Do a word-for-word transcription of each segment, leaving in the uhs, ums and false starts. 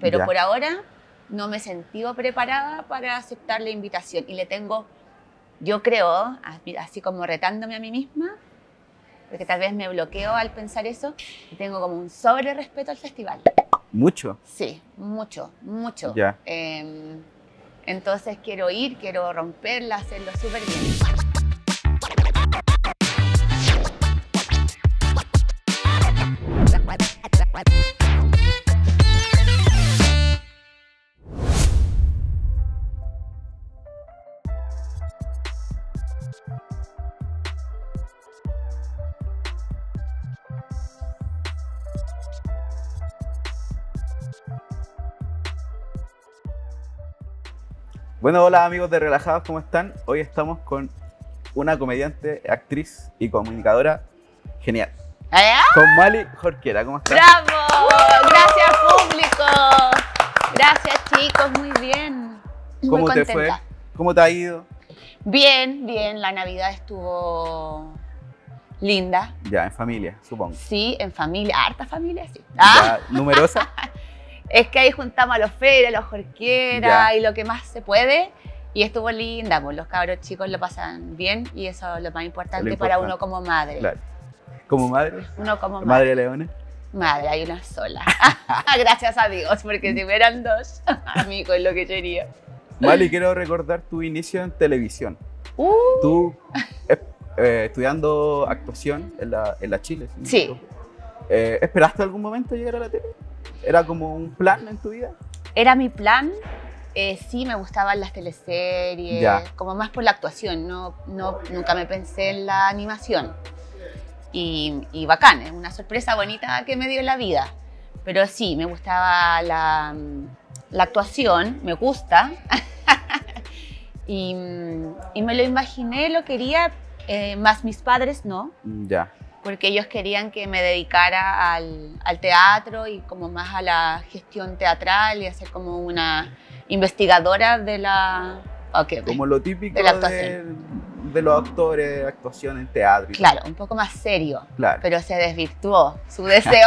pero Ya. por ahora no me he sentido preparada para aceptar la invitación y le tengo, yo creo, así como retándome a mí misma, porque tal vez me bloqueo al pensar eso, y tengo como un sobre respeto al festival. ¿Mucho? Sí, mucho, mucho. Ya. Eh, entonces quiero ir, quiero romperla, hacerlo súper bien. Bueno, hola amigos de Relajados, ¿cómo están? Hoy estamos con una comediante, actriz y comunicadora genial. ¿Eh? Con Mali Jorquera, ¿cómo estás? ¡Bravo! Gracias, público. Gracias, chicos, muy bien. Muy ¿Cómo te contenta. fue? ¿Cómo te ha ido? Bien, bien. La Navidad estuvo linda. Ya, en familia, supongo. Sí, en familia. Harta familia, sí. Ah, Ya, numerosa. es que ahí juntamos a los Feria, a los Jorquera Ya. y lo que más se puede. Y estuvo linda, pues los cabros chicos lo pasan bien y eso es lo más importante, Lo para importante. uno como madre. Claro. ¿Como madre? Uno como madre. Madre de leones. Madre, hay una sola. Gracias a Dios, porque si fueran dos, amigo, es lo que sería. Mali, quiero recordar tu inicio en televisión. Uh, Tú eh, eh, estudiando actuación en la, en la Chile. ¿no? Sí. Eh, ¿Esperaste algún momento llegar a la tele? ¿Era como un plan en tu vida? Era mi plan. Eh, sí, me gustaban las teleseries, Ya. como más por la actuación. No, no, nunca me pensé en la animación. Y, y bacán, es una sorpresa bonita que me dio la vida. Pero sí, me gustaba la, la actuación, me gusta. y, y me lo imaginé, lo quería, eh, más mis padres no, Mm, Ya. porque ellos querían que me dedicara al, al teatro y como más a la gestión teatral y a ser como una investigadora de la... Okay, Como lo típico de la de, actuación. de los actores, actuación en teatro. y Claro, un poco más serio, Claro. pero se desvirtuó su deseo.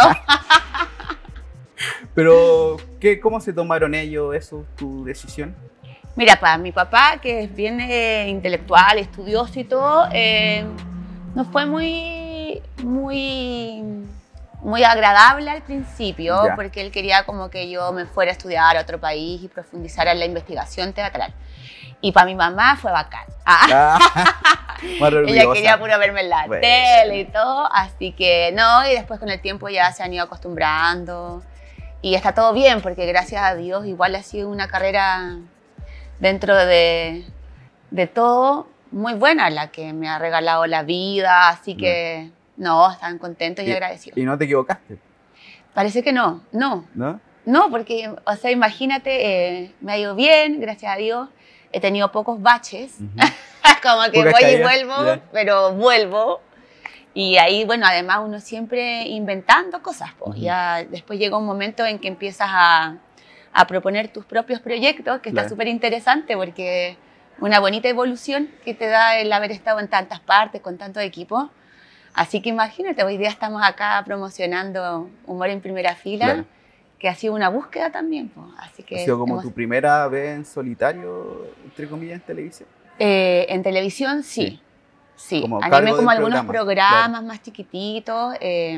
Pero, ¿qué, ¿cómo se tomaron ellos eso, tu decisión? Mira, para mi papá, que es bien eh, intelectual, estudioso y todo, eh, no fue muy, muy, muy agradable al principio, Ya. porque él quería como que yo me fuera a estudiar a otro país y profundizara en la investigación teatral. Y para mi mamá fue bacán. Ah, Ah, más ella orgullosa. quería puro verme en la Bueno. tele y todo, así que no, y después con el tiempo ya se han ido acostumbrando. Y está todo bien, porque gracias a Dios igual ha sido una carrera dentro de, de todo muy buena, la que me ha regalado la vida, así que no, están contentos y, Y- agradecidos. Y no te equivocaste, Parece que no, no, ¿no? no, porque, o sea, imagínate, eh, me ha ido bien, gracias a Dios, he tenido pocos baches, Ujú. como que Pocas voy y caídas, vuelvo, ya. pero vuelvo. Y ahí, bueno, además uno siempre inventando cosas, pues. Ujú. Ya después llega un momento en que empiezas a, a proponer tus propios proyectos, que está Claro. súper interesante porque una bonita evolución que te da el haber estado en tantas partes, con tantos equipos. Así que imagínate, hoy día estamos acá promocionando Humor en Primera Fila, Claro. que ha sido una búsqueda también, pues. Así que ¿Ha sido como hemos- tu primera vez en solitario, entre comillas, en televisión? Eh, en televisión, sí. Sí. Sí, Como animé cargo como del algunos programa, programas claro. más chiquititos, eh,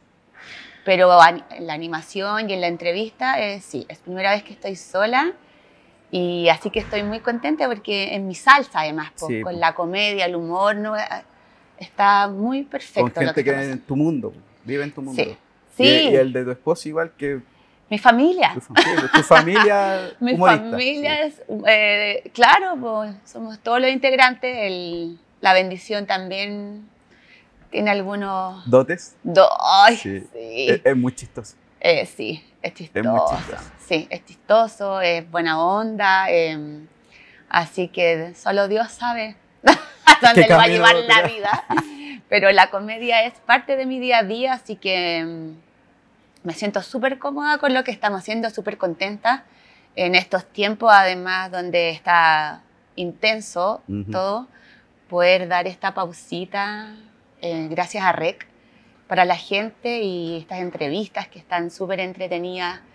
pero an- en la animación y en la entrevista, eh, sí, es primera vez que estoy sola y así que estoy muy contenta porque en mi salsa además, po, Sí, con po. la comedia, el humor, ¿no? Eh, está muy perfecto Con lo que gente que, está en pasando. tu mundo, vive en tu mundo. Sí, Y, sí, y el de tu esposo igual que mi familia. tu, fam- sí, tu familia Mi humorista. familia sí. es, eh, claro, pues, somos todos los integrantes, el- la bendición también tiene algunos... ¿Dotes? Do Ay, Sí. sí. Es, es muy chistoso. Eh, sí, es chistoso. muy chistoso. Sí, es chistoso, es buena onda. eh, así que solo Dios sabe dónde ¿Qué le va a camino llevar la tendrá? vida. Pero la comedia es parte de mi día a día, así que mm, me siento súper cómoda con lo que estamos haciendo, súper contenta en estos tiempos, además, donde está intenso Ujú. todo, poder dar esta pausita, eh, gracias a R E C, para la gente y estas entrevistas que están súper entretenidas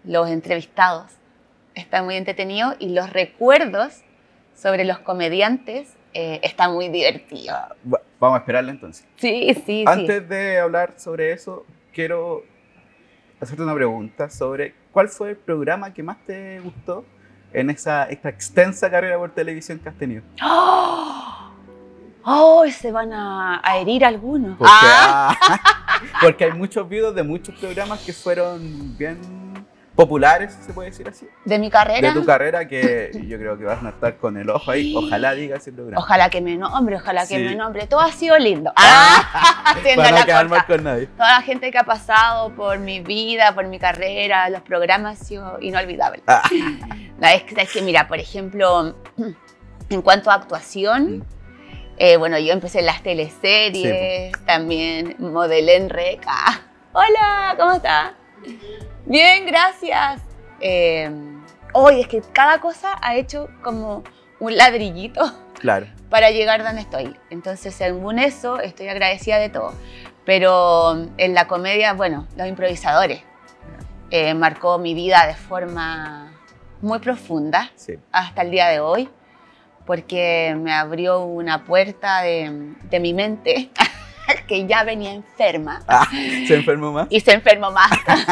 los entrevistados. Está muy entretenido y los recuerdos sobre los comediantes eh, están muy divertidos. Ah, va- vamos a esperarla entonces. Sí, sí, Antes sí. de hablar sobre eso, quiero hacerte una pregunta sobre cuál fue el programa que más te gustó en esa, esta extensa carrera por televisión que has tenido. ¡Oh! ¡Oh! Se van a, a herir algunos. Porque, ¡Ah! ah, porque hay muchos videos de muchos programas que fueron bien populares, si se puede decir así, De mi carrera. de tu carrera, que yo creo que vas a estar con el ojo ahí. Ojalá diga ese programa. Ojalá que me nombre, ojalá que Sí. me nombre. Todo ha sido lindo. ¡Ah! Haciendo Para la no quedar corta. mal con nadie. Toda la gente que ha pasado por mi vida, por mi carrera, los programas han sido inolvidables. Ah. No, es, que, es que, mira, por ejemplo, en cuanto a actuación, Mm. eh, bueno, yo empecé en las teleseries, también modelé en Rec. Ah, hola, ¿cómo estás? Bien, gracias. Eh, hoy es que cada cosa ha hecho como un ladrillito Claro. para llegar donde estoy. Entonces, según eso, estoy agradecida de todo. Pero en la comedia, bueno, los improvisadores eh, marcó mi vida de forma muy profunda Sí. hasta el día de hoy, porque me abrió una puerta de, de mi mente que ya venía enferma Ah, ¿se enfermó más? y se enfermó más.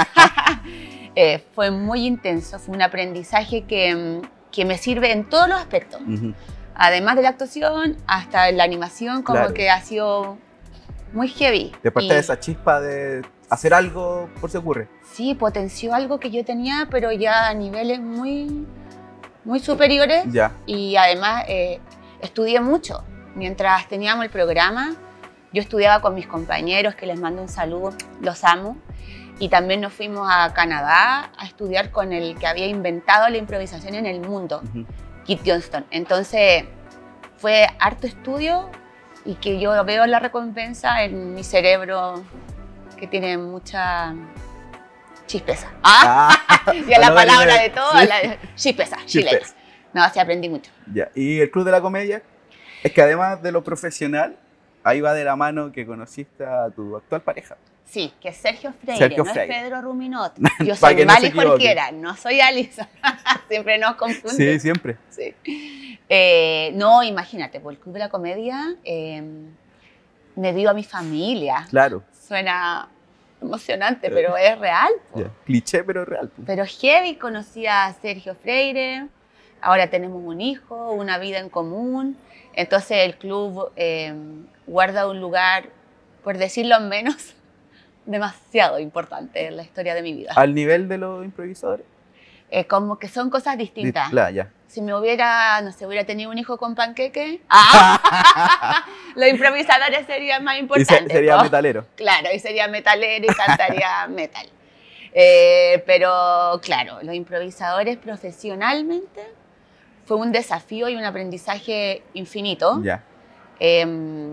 Eh, fue muy intenso, fue un aprendizaje que, que me sirve en todos los aspectos. Ujú. Además de la actuación, hasta la animación, como Claro. que ha sido muy heavy. Después Y de esa chispa de hacer algo por si ocurre. sí, potenció algo que yo tenía, pero ya a niveles muy, muy superiores. Ya. Y además eh, estudié mucho. Mientras teníamos el programa, yo estudiaba con mis compañeros, que les mando un saludo, los amo. Y también nos fuimos a Canadá a estudiar con el que había inventado la improvisación en el mundo, Ujú. Kit Johnston. Entonces fue harto estudio y que yo veo la recompensa en mi cerebro, que tiene mucha chispeza. Ah, Ah, ya la no, palabra no, de todo, sí. la chispeza, chilena. Chispeza. No, sí aprendí mucho. Ya. Y el Club de la Comedia es que además de lo profesional, ahí va de la mano que conociste a tu actual pareja. Sí, que es Sergio Freire, Sergio no Freire. es Pedro Ruminot. Yo Pa' soy que no se Mali equivoque. cualquiera, no soy Alice. Siempre nos confunden. Sí, siempre. Sí. Eh, no, imagínate, por el Club de la Comedia eh, me dio a mi familia. Claro. Suena emocionante, pero es real. po. Ya. Cliché, pero real. pues. Pero heavy, conocí a Sergio Freire, ahora tenemos un hijo, una vida en común. Entonces el club eh, guarda un lugar, por decirlo menos, demasiado importante en la historia de mi vida. Al nivel de los improvisadores. Eh, como que son cosas distintas. Claro, ya. Si me hubiera, no sé, hubiera tenido un hijo con panqueque, ¡ah! Los improvisadores serían más Y se- importantes. sería ¿no? metalero. Claro, y sería metalero y cantaría metal. Eh, pero claro, los improvisadores profesionalmente fue un desafío y un aprendizaje infinito. Ya. Eh,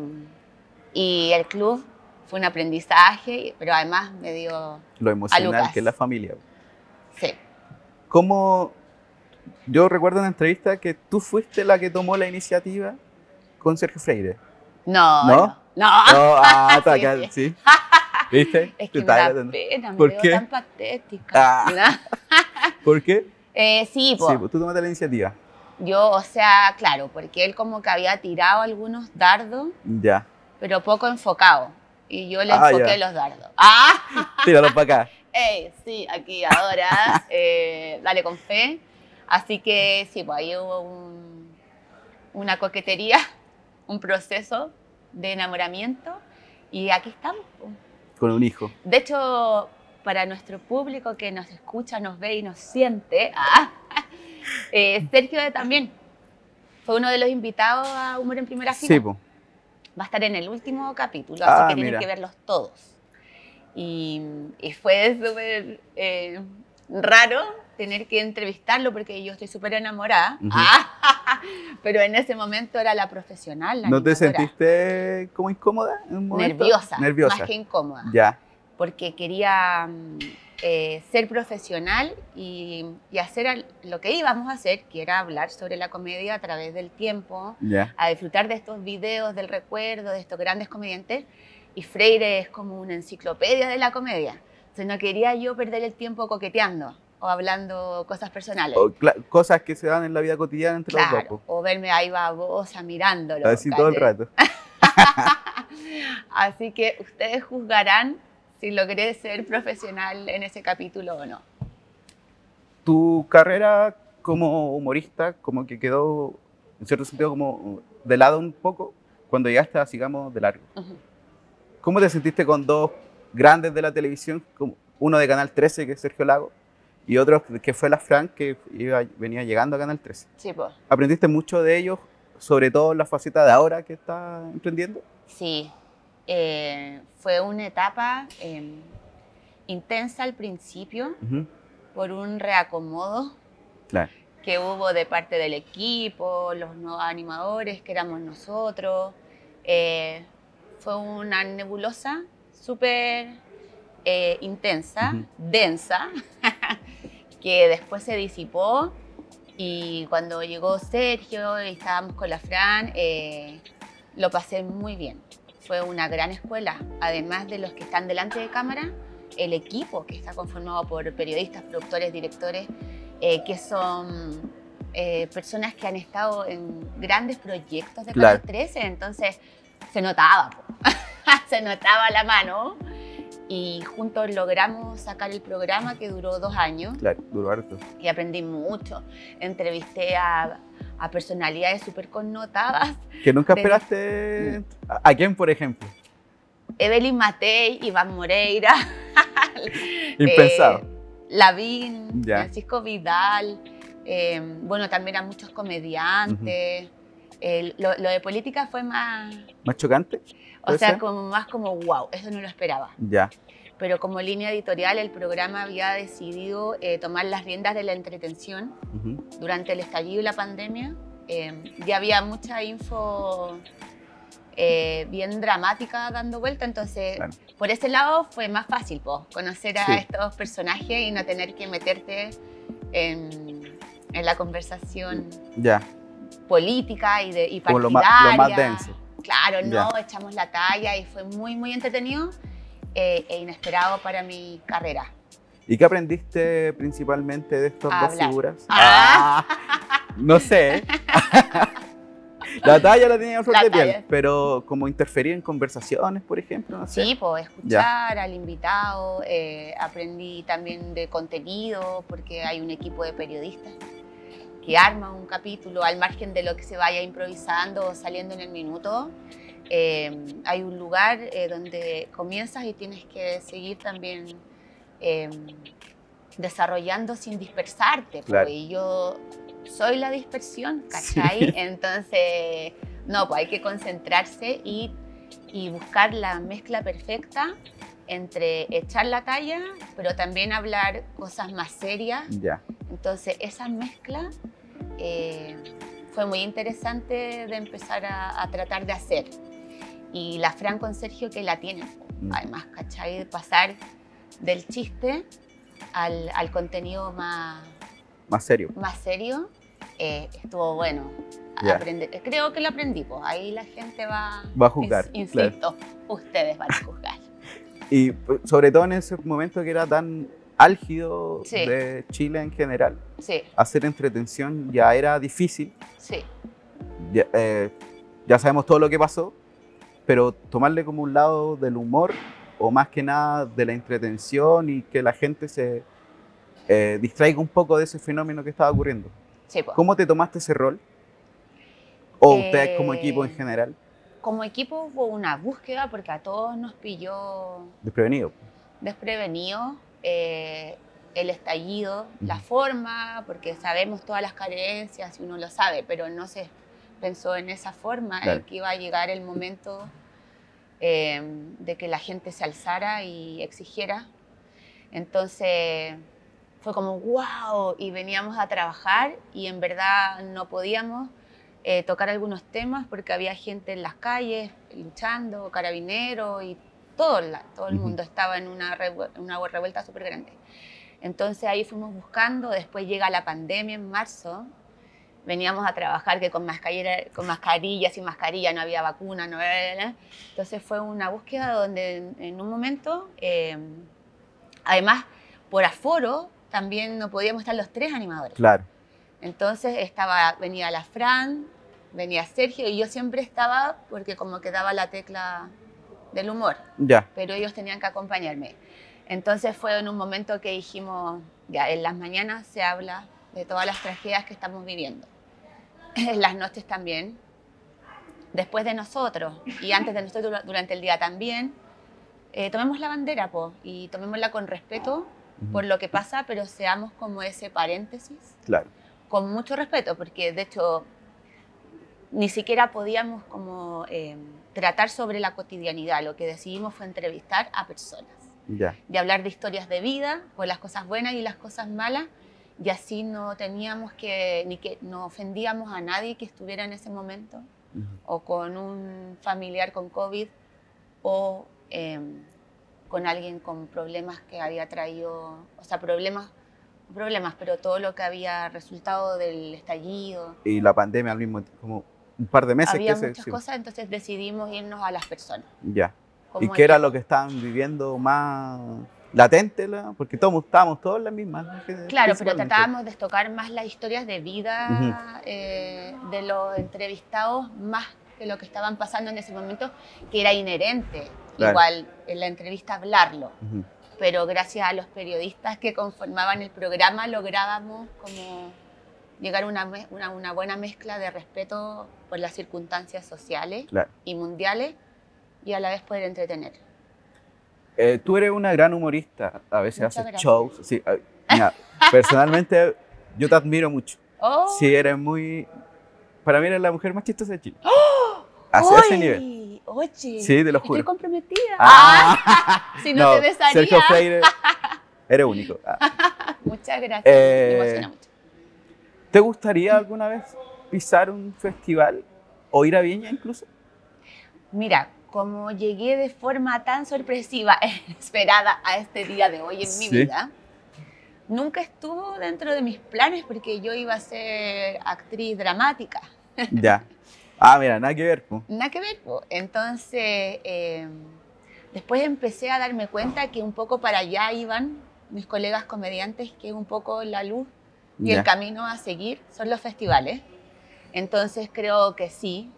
y el club fue un aprendizaje, pero además me dio, Lo emocional Lucas. que es la familia. sí, ¿Cómo? Yo recuerdo en una entrevista que tú fuiste la que tomó la iniciativa con Sergio Freire. no, ¿No? no, no. No, ah, está Sí, acá, sí. sí. ¿Viste? Es Te que me da estaba tratando. pena, me ¿Por veo qué? tan patética. Ah. ¿no? ¿Por qué? Eh, sí, po. Sí, pues tú tomaste la iniciativa. Yo, o sea, claro, porque él como que había tirado algunos dardos, Ya. pero poco enfocado. Y yo le Ah, enfoqué ya. los dardos. ¡Ah! Tíralo para acá. ¡Ey! Sí, aquí, ahora, eh, dale con fe. Así que sí, pues ahí hubo un- una coquetería, un proceso de enamoramiento. Y aquí estamos. po. Con un hijo. De hecho, para nuestro público que nos escucha, nos ve y nos siente, ah, eh, Sergio también fue uno de los invitados a Humor en Primera Fila. Sí, pues. Va a estar en el último capítulo, Ah, así que tienen mira. que verlos todos. Y, y fue súper eh, raro tener que entrevistarlo porque yo estoy súper enamorada. Ujú. Ah, pero en ese momento era la profesional, la ¿No te animadora. sentiste como incómoda en un momento? Nerviosa, Nerviosa. más que incómoda. Ya. Porque quería mm, eh, ser profesional y, y hacer al- lo que íbamos a hacer, que era hablar sobre la comedia a través del tiempo, Ya. a disfrutar de estos videos del recuerdo, de estos grandes comediantes. Y Freire es como una enciclopedia de la comedia. Entonces no quería yo perder el tiempo coqueteando. o hablando cosas personales. O cosas que se dan en la vida cotidiana entre claro, los dos. O verme ahí babosa mirándolo. Así todo el rato. Así que ustedes juzgarán si logré ser profesional en ese capítulo o no. Tu carrera como humorista como que quedó, en cierto sentido, como de lado un poco cuando llegaste a Sigamos de Largo. Uh-huh. ¿Cómo te sentiste con dos grandes de la televisión? Como uno de Canal trece, que es Sergio Lago, y otro que fue la Fran, que iba, venía llegando a Canal trece. Sí, pues. ¿Aprendiste mucho de ellos, sobre todo en la faceta de ahora que estás emprendiendo? Sí, eh, fue una etapa eh, intensa al principio, uh-huh. por un reacomodo claro. que hubo de parte del equipo, los nuevos animadores que éramos nosotros. Eh, fue una nebulosa súper eh, intensa, uh-huh. densa, que después se disipó, y cuando llegó Sergio y estábamos con la Fran, eh, lo pasé muy bien. Fue una gran escuela, además de los que están delante de cámara, el equipo que está conformado por periodistas, productores, directores, eh, que son eh, personas que han estado en grandes proyectos de Canal trece, entonces se notaba, se notaba la mano, y juntos logramos sacar el programa que duró dos años. Claro, duró harto. Y aprendí mucho. Entrevisté a, a personalidades súper connotadas. ¿Que nunca de... esperaste? ¿A quién, por ejemplo? Evelyn Matei, Iván Moreira. Impensado. Eh, Lavín, ya. Francisco Vidal. Eh, bueno, también a muchos comediantes. Uh-huh. eh, lo, lo de política fue más... ¿Más chocante? O sea, como más como, wow, eso no lo esperaba. Ya. Pero como línea editorial, el programa había decidido eh, tomar las riendas de la entretención uh-huh. durante el estallido y la pandemia. Eh, ya había mucha info eh, bien dramática dando vuelta, entonces claro. por ese lado fue más fácil, po, conocer a sí. estos personajes y no tener que meterte en, en la conversación ya. política y, de, y partidaria. Como lo más, lo más denso. Claro, no, ya. echamos la talla y fue muy, muy entretenido eh, e inesperado para mi carrera. ¿Y qué aprendiste principalmente de estas dos figuras? Ah. Ah, no sé. La talla la tenía flor de piel, pero como interferir en conversaciones, por ejemplo, no sé. Sí, pues escuchar ya. al invitado, eh, aprendí también de contenido, porque hay un equipo de periodistas que arma un capítulo al margen de lo que se vaya improvisando o saliendo en el minuto. Eh, hay un lugar eh, donde comienzas y tienes que seguir también eh, desarrollando sin dispersarte. Claro. Pues, y yo soy la dispersión, ¿cachai? Sí. Entonces, no, pues hay que concentrarse y, y buscar la mezcla perfecta entre echar la talla, pero también hablar cosas más serias. Ya. Entonces, esa mezcla eh, fue muy interesante de empezar a, a tratar de hacer. Y la Fran con Sergio que la tienen, mm. además, ¿cachai? De pasar del chiste al, al contenido más, más serio. Más serio, eh, estuvo bueno. Yeah. Aprender. Creo que lo aprendí, pues ahí la gente va, va a juzgar. Insisto, claro. Ustedes van a juzgar. Y sobre todo en ese momento que era tan álgido sí. de Chile en general, sí. hacer entretención ya era difícil. Sí. Ya, eh, ya sabemos todo lo que pasó, pero tomarle como un lado del humor o más que nada de la entretención y que la gente se eh, distraiga un poco de ese fenómeno que estaba ocurriendo. Sí, pues. ¿Cómo te tomaste ese rol? ¿O eh... ustedes como equipo en general? Como equipo hubo una búsqueda porque a todos nos pilló... Desprevenido. Desprevenido. Eh, el estallido, uh-huh. la forma, porque sabemos todas las carencias y uno lo sabe, pero no se pensó en esa forma, claro. en que iba a llegar el momento eh, de que la gente se alzara y exigiera. Entonces fue como wow, y veníamos a trabajar y en verdad no podíamos Eh, tocar algunos temas porque había gente en las calles luchando, carabineros y todo, la, todo el mundo estaba en una, una revuelta súper grande. Entonces ahí fuimos buscando, después llega la pandemia en marzo, veníamos a trabajar que con, mascarilla, con mascarillas y mascarilla no había vacuna, no era, entonces fue una búsqueda donde en, en un momento, eh, además por aforo, también no podíamos estar los tres animadores. Claro. Entonces estaba, venía la Fran, venía Sergio y yo siempre estaba porque como que daba la tecla del humor. Ya. Pero ellos tenían que acompañarme. Entonces fue en un momento que dijimos, ya, en las mañanas se habla de todas las tragedias que estamos viviendo. En las noches también. Después de nosotros y antes de nosotros durante el día también. Eh, tomemos la bandera, po, y tomémosla con respeto uh-huh. por lo que pasa, pero seamos como ese paréntesis. Claro. Con mucho respeto, porque de hecho ni siquiera podíamos como eh, tratar sobre la cotidianidad. Lo que decidimos fue entrevistar a personas. Ya. De hablar de historias de vida, con las cosas buenas y las cosas malas, y así no teníamos que, ni que no ofendíamos a nadie que estuviera en ese momento, uh-huh. o con un familiar con COVID, o eh, con alguien con problemas que había traído, o sea, problemas, problemas, pero todo lo que había resultado del estallido. Y la pandemia al mismo tiempo, como un par de meses. Había que muchas se, cosas, entonces decidimos irnos a las personas. Ya. ¿Y qué era lo que estaban viviendo más latente? La, porque todos estábamos todos en la misma. ¿No? Claro, pero tratábamos de tocar más las historias de vida uh-huh. eh, de los entrevistados, más que lo que estaban pasando en ese momento, que era inherente. Claro. Igual en la entrevista hablarlo. Uh-huh. Pero gracias a los periodistas que conformaban el programa lográbamos como llegar a una, una, una buena mezcla de respeto por las circunstancias sociales claro. y mundiales, y a la vez poder entretener. Eh, tú eres una gran humorista, a veces Muchas haces gracias. shows. Sí, mira, personalmente yo te admiro mucho. Oh. Sí, eres muy... Para mí eres la mujer más chistosa de Chile. ¡Oh! Hacia ese nivel. Oye, sí, te lo juro. Estoy comprometida. Ah. Si no, no te besaría. Sergio Freire, eres único. Ah. Muchas gracias, eh, me emociona mucho. ¿Te gustaría alguna vez pisar un festival o ir a Viña incluso? Mira, como llegué de forma tan sorpresiva e inesperada a este día de hoy en sí. mi vida, nunca estuvo dentro de mis planes porque yo iba a ser actriz dramática. Ya. Ah, mira, nada que ver. Po. Nada que ver. Po. Entonces, eh, después empecé a darme cuenta que un poco para allá iban mis colegas comediantes, que es un poco la luz y ya. el camino a seguir son los festivales. Entonces creo que sí,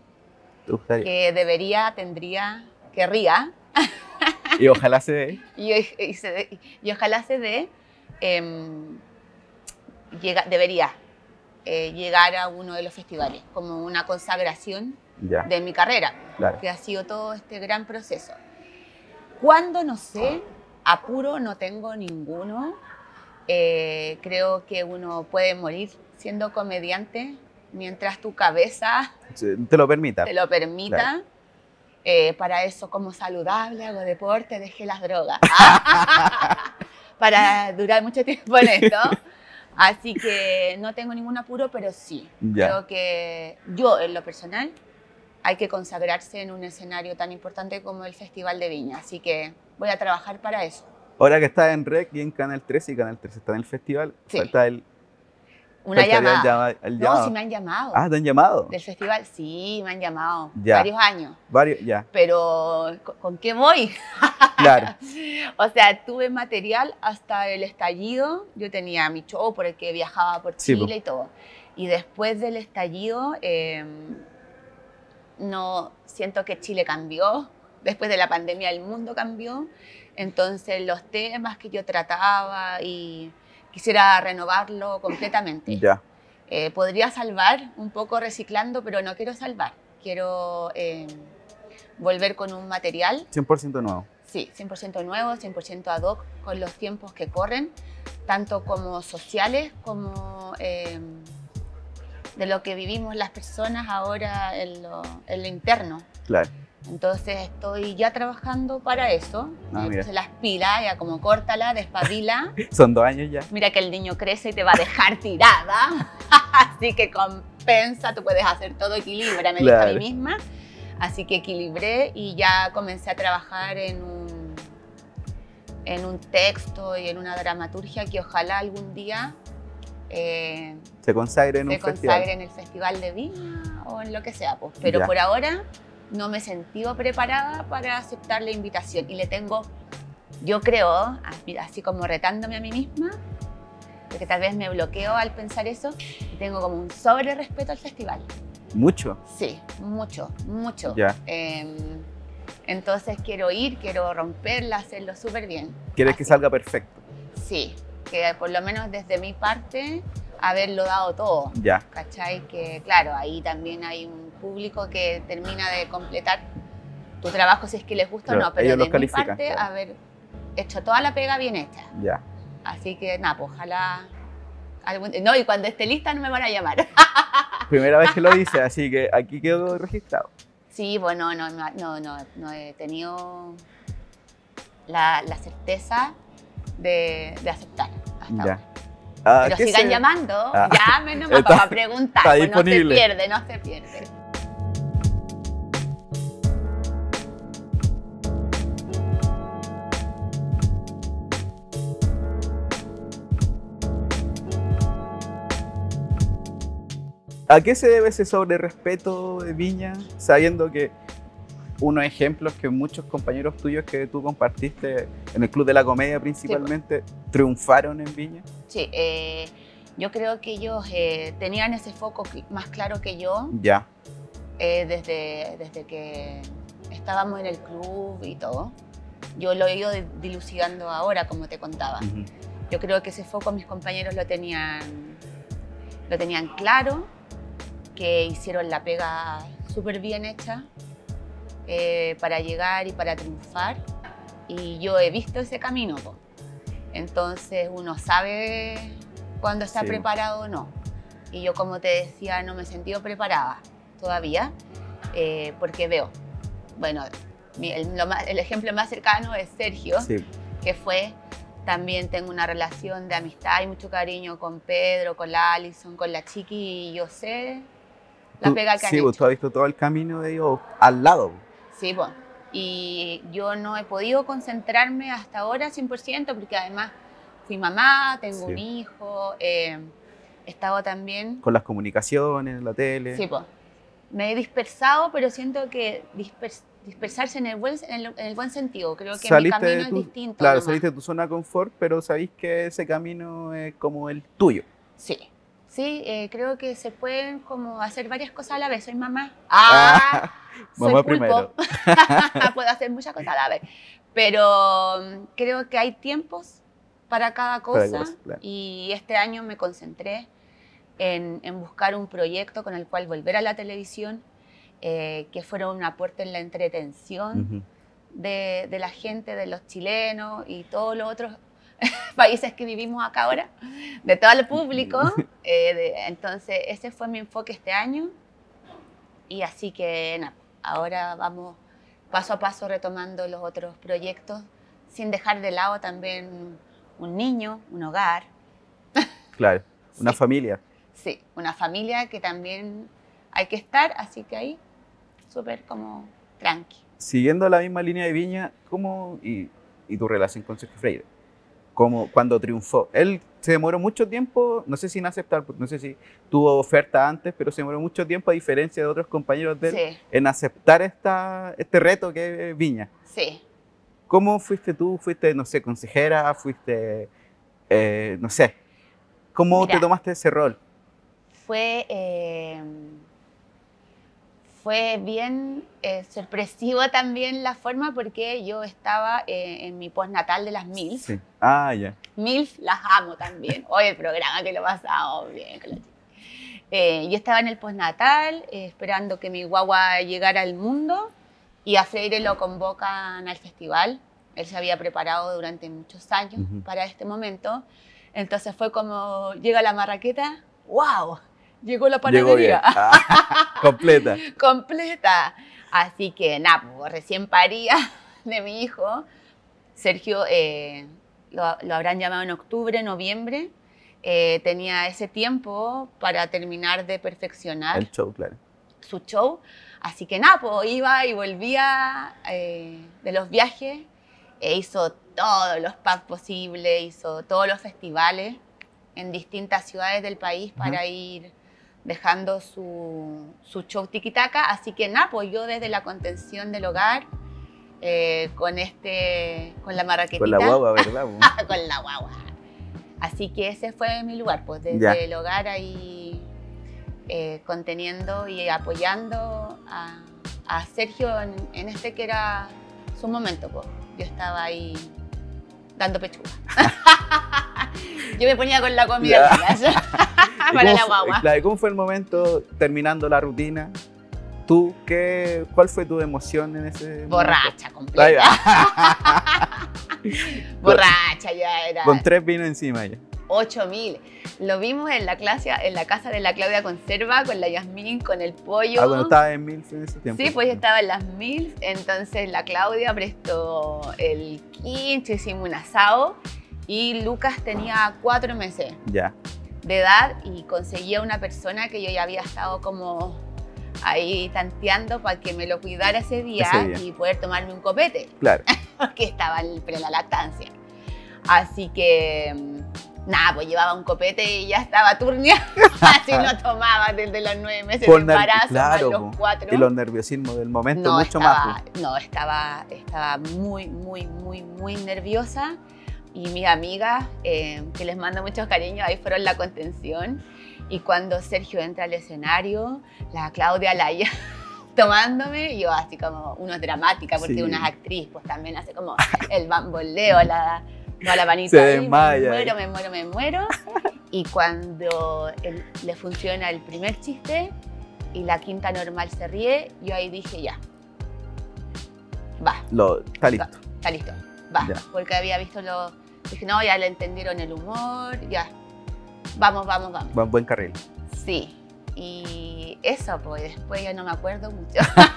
que debería, tendría, querría. Y ojalá se dé. y, y, se, y ojalá se dé. Eh, llega, debería eh, llegar a uno de los festivales como una consagración ya. de mi carrera, claro. que ha sido todo este gran proceso. ¿Cuándo? No sé, apuro no tengo ninguno. Eh, creo que uno puede morir siendo comediante mientras tu cabeza te lo permita. Te lo permita. Claro. Eh, para eso, como saludable, hago deporte, dejé las drogas. Para durar mucho tiempo en esto. Así que no tengo ningún apuro, pero sí. Ya. Creo que yo, en lo personal, hay que consagrarse en un escenario tan importante como el Festival de Viña. Así que voy a trabajar para eso. Ahora que estás en R E C y en Canal trece, y Canal trece está en el festival, sí. falta el... Una llamada. El llama, el no, llamado. sí me han llamado. Ah, ¿te han llamado? Del festival, sí, me han llamado. Ya. Varios años. Varios, ya. Pero, ¿con, ¿con qué voy? Claro. O sea, tuve material hasta el estallido. Yo tenía mi show por el que viajaba por Chile sí, y todo. Y después del estallido, eh, no siento que Chile cambió. Después de la pandemia, el mundo cambió. Entonces, los temas que yo trataba y... quisiera renovarlo completamente. Ya. Eh, podría salvar un poco reciclando, pero no quiero salvar. Quiero eh, volver con un material. cien por ciento nuevo. Sí, cien por ciento nuevo, cien por ciento ad hoc, con los tiempos que corren, tanto como sociales como eh, de lo que vivimos las personas ahora en lo, en lo interno. Claro. Entonces estoy ya trabajando para eso. Ah, Entonces las pilas, ya como córtala, despabila. Son dos años ya. Mira que el niño crece y te va a dejar tirada. Así que compensa, tú puedes hacer todo, equilibra, me claro. dije a mí misma. Así que equilibré y ya comencé a trabajar en un, en un texto y en una dramaturgia que ojalá algún día eh, se consagre en se un consagre festival. en el Festival de Viña o en lo que sea. Pues. Pero ya. por ahora... no me sentí preparada para aceptar la invitación y le tengo, yo creo, así como retándome a mí misma, porque tal vez me bloqueo al pensar eso, y tengo como un sobre respeto al festival. ¿Mucho? Sí, mucho, mucho. Ya. Eh, entonces quiero ir, quiero romperla, hacerlo súper bien. ¿Quieres que salga perfecto? Sí, que por lo menos desde mi parte haberlo dado todo. Ya. ¿Cachai? Que claro, ahí también hay un público que termina de completar tu trabajo si es que les gusta Claro, o no, pero ellos de los mi califican, parte claro. haber hecho toda la pega bien hecha. Ya. Así que nada, pues ojalá... algún- No, y cuando esté lista no me van a llamar. Primera vez que lo dice, así que aquí quedó registrado. Sí, bueno, no, no, no, no, no he tenido la, la certeza de, de aceptar hasta Ya. ahora. Ah, Pero ¿qué sigan se- llamando, Ah, llamen nomás está- para preguntar, está pues no se disponible. pierde, no se pierde. ¿A qué se debe ese sobre respeto de Viña, sabiendo que unos ejemplos que muchos compañeros tuyos que tú compartiste en el Club de la Comedia principalmente triunfaron en Viña? Sí, eh, yo creo que ellos eh, tenían ese foco cl- más claro que yo Ya. eh, desde, desde que estábamos en el club y todo. Yo lo he ido di- dilucidando ahora, como te contaba. Ujú. Yo creo que ese foco mis compañeros lo tenían, lo tenían claro, que hicieron la pega súper bien hecha eh, para llegar y para triunfar. Y yo he visto ese camino, po. Entonces uno sabe cuándo está Sí. preparado o no. Y yo, como te decía, no me he sentido preparada todavía, eh, porque veo, bueno, mi- el, lo más- el ejemplo más cercano es Sergio, Sí. que fue, también tengo una relación de amistad y mucho cariño con Pedro, con la Alison, con la Chiqui, y yo sé la Tú- pega que sí, han pues, hecho. tú has visto todo el camino de ellos al lado. Sí, pues. Y yo no he podido concentrarme hasta ahora cien por ciento, porque además fui mamá, tengo Sí. un hijo, eh, he estado también... Con las comunicaciones, la tele. Sí, pues. Me he dispersado, pero siento que dispers- dispersarse en el, buen, en, el, en el buen sentido. Creo que mi camino de tu, es distinto. claro, nomás. saliste de tu zona de confort, pero sabéis que ese camino es como el tuyo. Sí, sí, eh, creo que se pueden como hacer varias cosas a la vez. Soy mamá. ¡Ah! Soy Mamá pulpo. primero. Puedo hacer muchas cosas a la vez. Pero mm, creo que hay tiempos para cada cosa. Para cosas, claro. Y este año me concentré en, en buscar un proyecto con el cual volver a la televisión, eh, que fuera un aporte en la entretención Ujú. de, de la gente, de los chilenos y todos los otros países que vivimos acá ahora, de todo el público. Eh, de- entonces, ese fue mi enfoque este año. Y así que, nada, ahora vamos paso a paso retomando los otros proyectos, sin dejar de lado también un niño, un hogar. Claro, una Sí. familia. Sí, una familia que también hay que estar, así que ahí, súper como tranqui. Siguiendo la misma línea de Viña, ¿cómo y, y tu relación con Sergio Freire? ¿Cómo, cuando triunfó? Él se demoró mucho tiempo, no sé si en aceptar, no sé si tuvo oferta antes, pero se demoró mucho tiempo, a diferencia de otros compañeros de él, Sí, en aceptar esta, este reto que es Viña. sí. ¿Cómo fuiste tú? ¿Fuiste, no sé, consejera? ¿Fuiste, eh, no sé? ¿Cómo Mira. te tomaste ese rol? Fue, eh, fue bien eh, sorpresivo también la forma, porque yo estaba eh, en mi postnatal de las MILF. Sí. Ah, ya. MILF las amo también. Hoy el programa que lo pasamos bien con la chica. Eh, yo estaba en el postnatal eh, esperando que mi guagua llegara al mundo, y a Freire lo convocan al festival. Él se había preparado durante muchos años Ujú. para este momento. Entonces fue como, llega la marraqueta, ¡wow! Llegó la Llegó bien. panadería Ah, completa. completa. Así que nada, pues, recién paría de mi hijo. Sergio eh, lo, lo habrán llamado en octubre, noviembre. Eh, tenía ese tiempo para terminar de perfeccionar El show, claro. su show. Así que nada, pues iba y volvía eh, de los viajes, e hizo todos los pubs posibles, hizo todos los festivales en distintas ciudades del país para Ajá. ir dejando su, su show tiki-taka. Así que nada, pues yo desde la contención del hogar, eh, con, este, con la marraquetita. Con la guagua, ¿verdad? Con la guagua. Así que ese fue mi lugar, pues desde Ya. el hogar ahí eh, conteniendo y apoyando a, a Sergio en, en este que era su momento, pues. Yo estaba ahí dando pechuga. Yo me ponía con la comida ¿Y para cómo la fue- guagua. claro, ¿cómo fue el momento terminando la rutina? ¿Tú qué, cuál fue tu emoción en ese momento? Borracha, Ahí completa. va. Borracha ya era. Con tres vinos encima ya. ocho mil. Lo vimos en la clase, en la casa de la Claudia Conserva, con la Yasmín, con el pollo. Ah, cuando estaba en Milf en ese tiempo. Sí, pues yo estaba en las mil, entonces la Claudia prestó el quincho, hicimos un asado y Lucas tenía cuatro meses Ya, de edad y conseguía una persona que yo ya había estado como ahí tanteando para que me lo cuidara ese día, Ese día. y poder tomarme un copete, claro. porque estaba en la lactancia. Así que, nada, pues llevaba un copete y ya estaba turnia, así no tomaba desde los nueve meses Por de ner- embarazo, claro, más po. los cuatro. Y los nerviosismos del momento, No, mucho estaba, más. po. no, estaba, estaba muy, muy, muy, muy nerviosa. Y mis amigas, eh, que les mando muchos cariños, ahí fueron la contención. Y cuando Sergio entra al escenario, la Claudia la ya tomándome, yo así como, uno es dramática, porque Sí. una es actriz, pues también hace como el bamboleo, la, toda la manita Se ahí, desmaya. me muero, me muero, me muero. Y cuando él- le funciona el primer chiste y la quinta normal se ríe, yo ahí dije, ya, va, Lo, está listo. está listo, va. Ya. Porque había visto lo... Dije, no, ya le entendieron el humor, ya. Vamos, vamos, vamos. Va en buen carril. Sí. Y eso, pues después ya no me acuerdo mucho.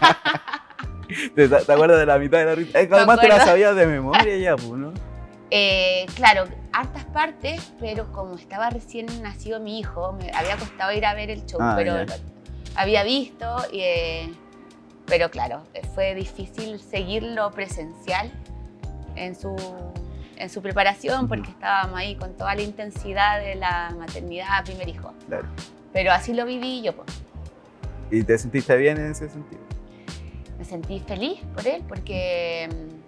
¿Te, te acuerdas de la mitad de la risa? Es que Me además te la acuerdo. sabías de memoria ya, pues, ¿no? Eh, claro, hartas partes, pero como estaba recién nacido mi hijo, me había costado ir a ver el show, Ah, pero ya. había visto, y, eh, pero claro, fue difícil seguirlo presencial en su, en su preparación, porque estábamos ahí con toda la intensidad de la maternidad, primer hijo. Claro. Pero así lo viví yo, pues. ¿Y te sentiste bien en ese sentido? Me sentí feliz por él, porque mm,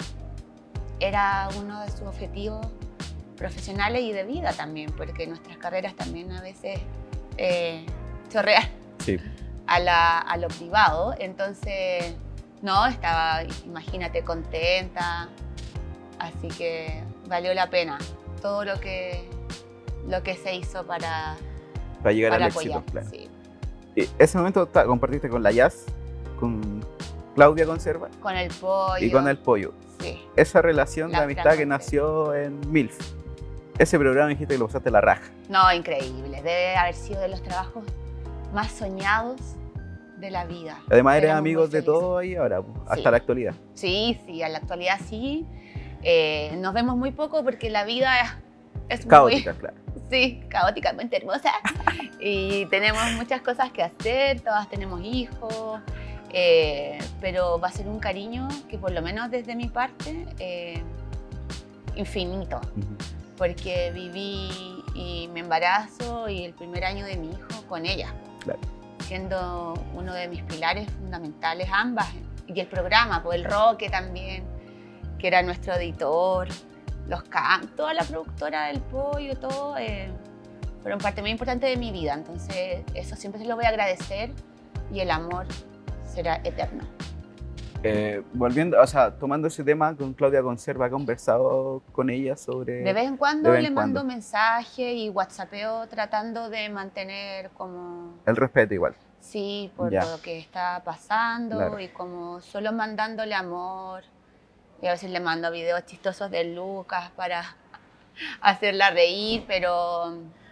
era uno de sus objetivos profesionales y de vida también, porque nuestras carreras también a veces eh, chorrean Sí. a, la, a lo privado. Entonces, no, estaba, imagínate, contenta. Así que valió la pena todo lo que, lo que se hizo para, Para llegar para al éxito, apoyar. claro. Sí. Y ese momento ta- compartiste con la Jazz, con Claudia Conserva Con el pollo. y con el Pollo. Sí. Esa relación La de amistad que Fran nació en Milf. Ese programa dijiste que lo pasaste la raja. No, increíble. Debe haber sido de los trabajos más soñados de la vida. Además eres Éramos muy amigos de felices. todos ahí ahora, pues, hasta Sí. la actualidad. Sí, sí, en la actualidad sí. Eh, nos vemos muy poco porque la vida es muy... Caótica, claro. Sí, caóticamente hermosa. Y tenemos muchas cosas que hacer, todas tenemos hijos, eh, pero va a ser un cariño que por lo menos desde mi parte, eh, infinito, Ujú. porque viví y mi embarazo y el primer año de mi hijo con ella, Claro. siendo uno de mis pilares fundamentales ambas. Y el programa, pues el Roque también, que era nuestro editor, los Cam, toda la productora del pollo, todo, eh, fueron parte muy importante de mi vida. Entonces, eso siempre se lo voy a agradecer y el amor será eterno. Eh, volviendo, o sea, tomando ese tema con Claudia Conserva, ¿ha conversado con ella sobre...? De vez en cuando de vez le en mando cuando. mensajes y whatsappeo tratando de mantener como... El respeto igual. Sí, por Ya. lo que está pasando, Claro. y como solo mandándole amor. Y a veces le mando videos chistosos de Lucas para hacerla reír, pero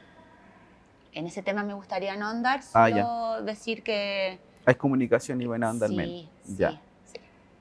en ese tema me gustaría no andar, Ah, solo decir que Hay comunicación y buena onda al sí, menos. sí, Ya. sí.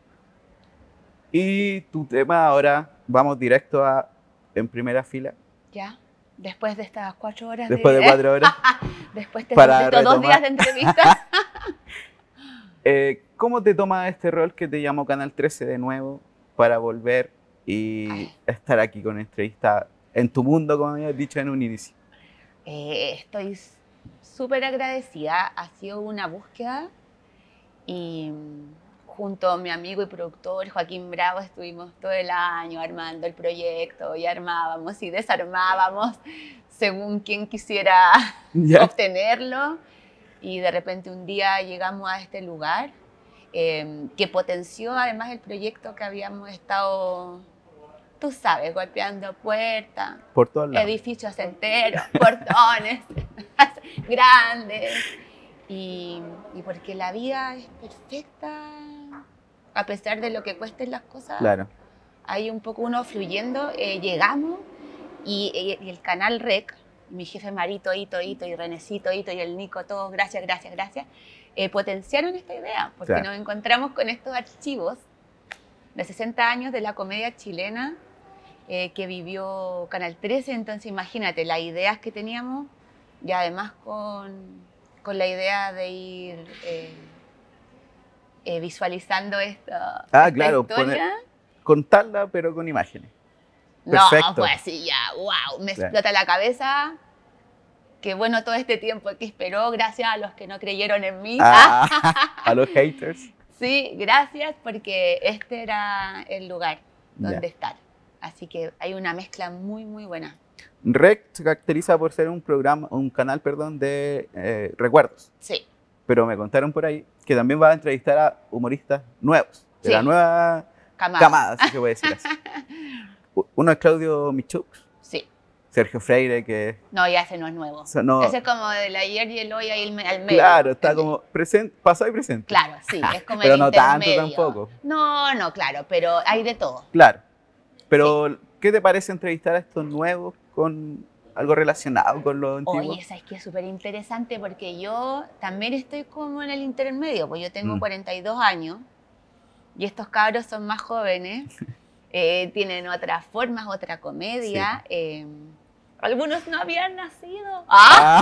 Y tu tema ahora, vamos directo a En Primera Fila, Ya, después de estas cuatro horas después de cuatro horas. después de para estos dos retomar. días de entrevista. Eh, ¿Cómo te toma este rol que te llamó Canal trece de nuevo para volver y estar aquí con entrevista en tu mundo, como habías dicho en un inicio? Eh, estoy súper agradecida, ha sido una búsqueda y mm, junto a mi amigo y productor Joaquín Bravo estuvimos todo el año armando el proyecto y armábamos y desarmábamos según quien quisiera yeah. obtenerlo. Y de repente un día llegamos a este lugar eh, que potenció además el proyecto que habíamos estado, tú sabes, golpeando puertas, por todos lados, edificios enteros, portones grandes. Y, y porque la vida es perfecta, a pesar de lo que cuesten las cosas, claro. hay un poco uno fluyendo. Eh, llegamos y, y, y el canal R E C, mi jefe Marito, Ito, Ito, y Renecito, Ito, y el Nico, todos, gracias, gracias, gracias, eh, potenciaron esta idea, porque claro. nos encontramos con estos archivos de sesenta años de la comedia chilena eh, que vivió Canal trece, entonces imagínate las ideas que teníamos, y además con... con la idea de ir eh, eh, visualizando esta, ah, esta claro, historia. Poner, contarla, pero con imágenes. Perfecto. No, pues sí, ya, wow, me claro. explota la cabeza. Qué bueno todo este tiempo que esperó, gracias a los que no creyeron en mí. Ah, a los haters. Sí, gracias, porque este era el lugar donde ya. estar. Así que hay una mezcla muy, muy buena. R E C se caracteriza por ser un programa, un canal, perdón, de eh, recuerdos. Sí. Pero me contaron por ahí que también va a entrevistar a humoristas nuevos, de sí. la nueva camada, camada si se puede decir así. Uno es Claudio Michaux. Sí. Sergio Freire, que... No, ya ese no es nuevo. O sea, no, ese es como del ayer y el hoy ahí al medio. Claro, está como presente, pasado y presente. Claro, sí, es como pero el no tanto intermedio. tampoco. No, no, claro, pero hay de todo. Claro. Pero, sí. ¿qué te parece entrevistar a estos nuevos con algo relacionado con lo antiguo? Oye, sabes que es súper interesante porque yo también estoy como en el intermedio, pues yo tengo mm. cuarenta y dos años y estos cabros son más jóvenes, eh, tienen otras formas, otra comedia. Sí. Eh, algunos no habían nacido ¡Ah!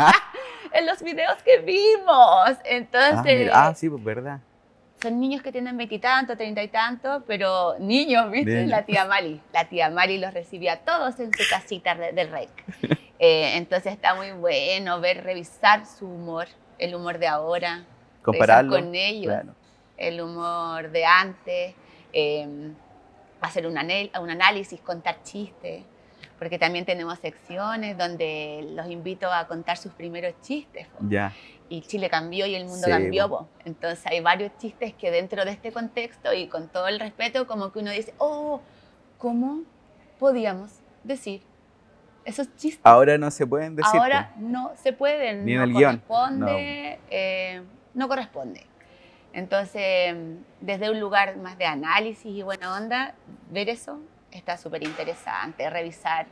en los videos que vimos. Entonces, ah, ah sí, pues verdad. Son niños que tienen veintitantos, treinta y tantos, pero niños, ¿viste? Bien. La tía Mali. La tía Mali los recibía a todos en su casita del R E C. Eh, entonces está muy bueno ver, revisar su humor, el humor de ahora. Compararlo. Con ellos, claro. El humor de antes. Eh, hacer un, un análisis, contar chistes. Porque también tenemos secciones donde los invito a contar sus primeros chistes. Ya. Yeah. Y Chile cambió y el mundo sí, cambió. Bueno. Entonces hay varios chistes que dentro de este contexto y con todo el respeto, como que uno dice, oh, ¿cómo podíamos decir esos chistes? Ahora no se pueden decir. Ahora pues. no se pueden. Ni en no el guión. Corresponde, no. Eh, no corresponde. Entonces, desde un lugar más de análisis y buena onda, ver eso está súper interesante. Revisar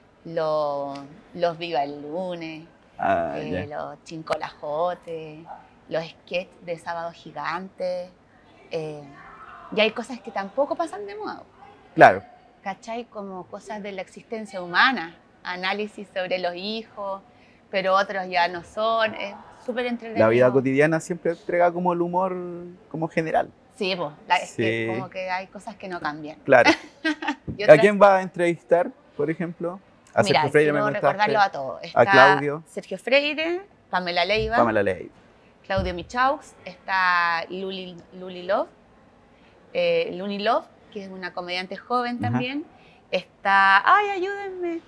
lo, los Viva el Lunes. Ah, eh, los Chincolajotes, los sketches de Sábado Gigante. Eh, y hay cosas que tampoco pasan de moda. Claro. ¿Cachai? Como cosas de la existencia humana, análisis sobre los hijos, pero otros ya no son. Es súper entretenido. La vida cotidiana siempre entrega como el humor como general. Sí, pues, la, es sí. que como que hay cosas que no cambian. Claro. otras... ¿A quién va a entrevistar, por ejemplo? A Mira, Sergio Freire, quiero me recordarlo a todos. Está a Claudio. Sergio Freire, Pamela Leiva. Pamela Leiva. Claudio Michaux, está Luli, Luli Love, eh, Luni Love, que es una comediante joven también. Uh-huh. Está, ay, ayúdenme,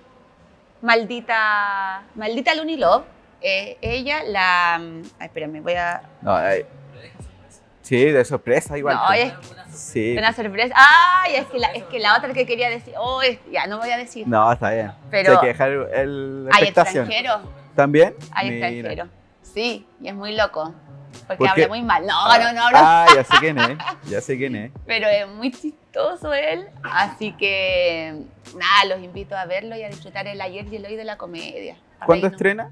maldita, maldita Luni Love. Eh, ella, la, ay, espérame, voy a... No, ay. Sí, de sorpresa igual. No, es sí. una sorpresa. Ay, es que, la, es que la otra que quería decir, oh, es, ya no voy a decir. No, está bien. Pero sí, hay que dejar el, la hay expectación. extranjero. ¿También? Hay Mira. extranjero. Sí, y es muy loco. Porque ¿Por habla qué? muy mal. No, ah, no, no, no. Ah, ya sé quién es. Ya sé quién es. Pero es muy chistoso él. Así que, nada, los invito a verlo y a disfrutar el ayer y el hoy de la comedia. ¿Cuándo estrena?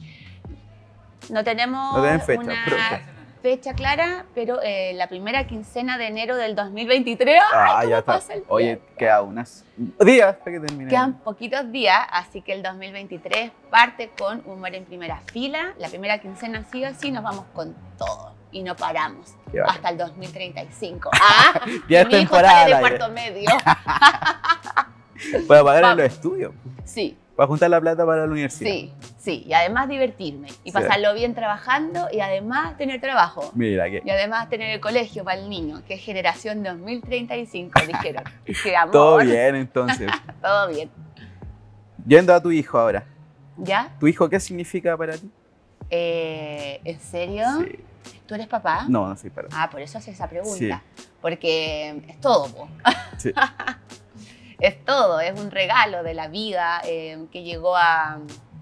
No tenemos no tienen fecha, una pronto. fecha clara, pero eh, la primera quincena de enero del dos mil veintitrés. Ah, ¡Ay, ya está. Oye, queda unas días para que termine. Quedan poquitos días, así que el dos mil veintitrés parte con humor en primera fila. La primera quincena sí o sí nos vamos con todo y no paramos hasta el dos mil treinta y cinco. Ah, ya es mi hijo temporada. sale de cuarto medio. Para pagar en los estudios. Sí, Para juntar la plata para la universidad. Sí, sí, y además divertirme, y Sí. pasarlo bien trabajando, y además tener trabajo. Mira, que Y además tener el colegio para el niño, que es generación dos mil treinta y cinco, dijeron. Qué amor. todo bien entonces. Todo bien. Yendo a tu hijo ahora. ¿Ya? ¿Tu hijo qué significa para ti? Eh, ¿En serio? Sí. ¿Tú eres papá? No, no soy para ti. Ah, por eso haces esa pregunta. Porque es todo, po. Sí. Es todo, es un regalo de la vida eh, que llegó a,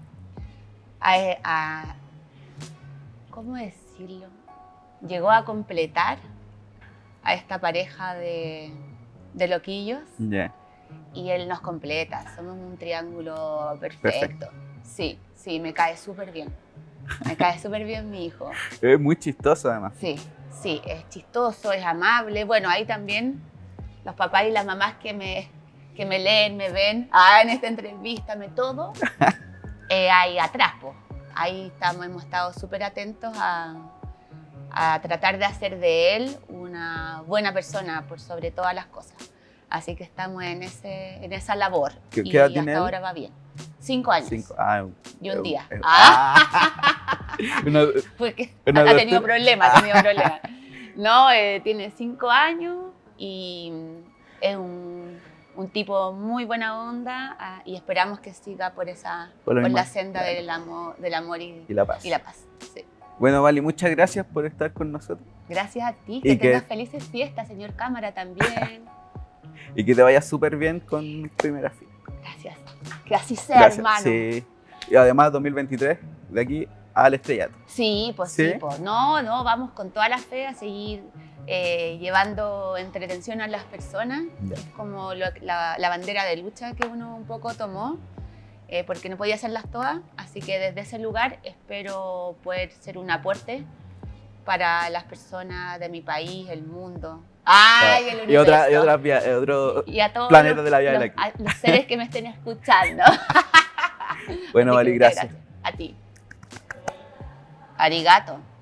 a, a- ¿cómo decirlo? Llegó a completar a esta pareja de, de loquillos Ya. y él nos completa. Somos un triángulo perfecto. Perfecto. Sí, sí, me cae súper bien. Me cae súper bien mi hijo. Es muy chistoso además. Sí, sí, es chistoso, es amable. Bueno, ahí también los papás y las mamás que me, que me leen, me ven, ah, en esta entrevista, me todo, eh, ahí atrás, po. Ahí estamos, hemos estado súper atentos a, a tratar de hacer de él una buena persona por sobre todas las cosas. Así que estamos en, ese, en esa labor. ¿Qué- y qué edad hasta tiene él? ahora va bien. Cinco años Cinco. Ah, y un eh, día. eh, Ah. Una- Porque Una ha adolescente. tenido problemas, ha tenido problemas. No, eh, tiene cinco años y es un, un tipo muy buena onda ah, y esperamos que siga por esa Por por, la misma- la senda claro. del amor, del amor y, y la paz. y la paz. Sí. Bueno, Vali, muchas gracias por estar con nosotros Gracias a ti, Y que que- tengas felices fiestas, señor Cámara, también. y que te vaya súper bien con Primera Fila. Gracias. Que así sea, Gracias. hermano. Sí. Y además dos mil veintitrés, de aquí al estrellato. Sí, pues sí, ¿Sí? pues no, no, vamos con toda la fe a seguir eh, llevando entretención a las personas. Ya. Es como lo- la, la bandera de lucha que uno un poco tomó, eh, porque no podía hacerlas todas. Así que desde ese lugar espero poder ser un aporte para las personas de mi país, el mundo. ¡Ay, el y otra, y universo! otras via- eh, otro Y a todos planetas los, de la Vía los- Láctea. a los seres que me estén escuchando. Bueno, Así que Vali, muchas gracias. A ti. Arigato.